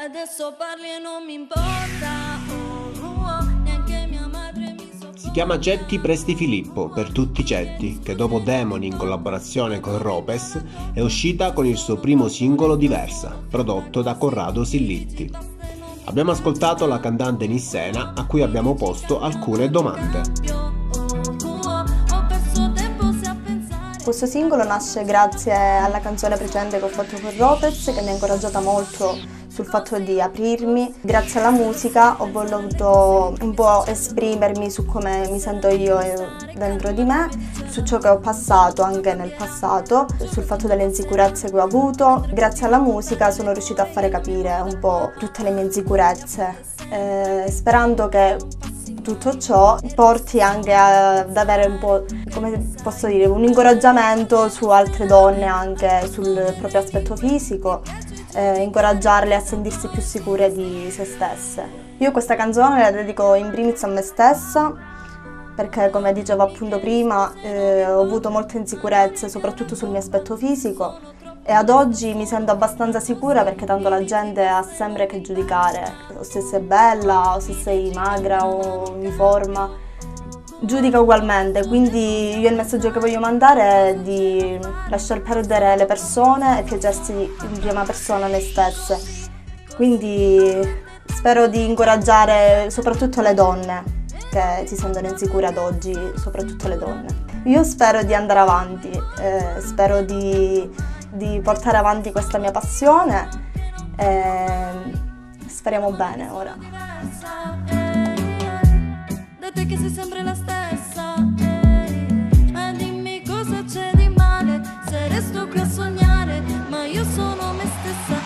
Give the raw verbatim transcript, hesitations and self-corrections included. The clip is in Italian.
adesso parli e non mi importa, oh, oh, neanche mia madre mi sopporta. Si chiama Cetti Presti Filippo, per tutti Cetti, che dopo Demoni in collaborazione con Ropes è uscita con il suo primo singolo Diversa, prodotto da Corrado Sillitti. Abbiamo ascoltato la cantante Nissena, a cui abbiamo posto alcune domande. Questo singolo nasce grazie alla canzone precedente che ho fatto con Ropes, che mi ha incoraggiata molto sul fatto di aprirmi. Grazie alla musica ho voluto un po' esprimermi su come mi sento io dentro di me, su ciò che ho passato anche nel passato, sul fatto delle insicurezze che ho avuto. Grazie alla musica sono riuscita a fare capire un po' tutte le mie insicurezze, eh, sperando che tutto ciò porti anche ad avere un po', come posso dire, un incoraggiamento su altre donne, anche sul proprio aspetto fisico, eh, incoraggiarle a sentirsi più sicure di se stesse. Io questa canzone la dedico in primis a me stessa, perché come dicevo appunto prima eh, ho avuto molte insicurezze, soprattutto sul mio aspetto fisico, e ad oggi mi sento abbastanza sicura, perché tanto la gente ha sempre che giudicare, o se sei bella, o se sei magra o uniforme, giudica ugualmente. Quindi io il messaggio che voglio mandare è di lasciar perdere le persone e piacersi in prima persona noi stesse. Quindi spero di incoraggiare soprattutto le donne che si sentono insicure ad oggi, soprattutto le donne. Io spero di andare avanti, eh, spero di di portare avanti questa mia passione e speriamo bene ora. Da te che sei sempre la stessa, ma dimmi cosa c'è di male se resto qui a sognare, ma io sono me stessa.